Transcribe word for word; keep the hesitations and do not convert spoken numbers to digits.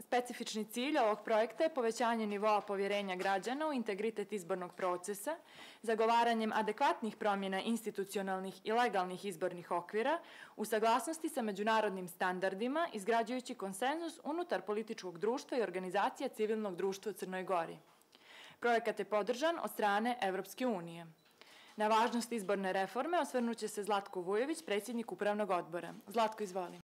Specifični cilj ovog projekta je povećanje nivoa povjerenja građana u integritet izbornog procesa, zagovaranjem adekvatnih promjena institucionalnih i legalnih izbornih okvira u saglasnosti sa međunarodnim standardima, izgrađujući konsenzus unutar političkog društva i organizacija civilnog društva u Crnoj Gori. Projekat je podržan od strane Evropske unije. Na važnost izborne reforme osvrnuće se Zlatko Vujović, predsjednik Upravnog odbora. Zlatko, izvoli.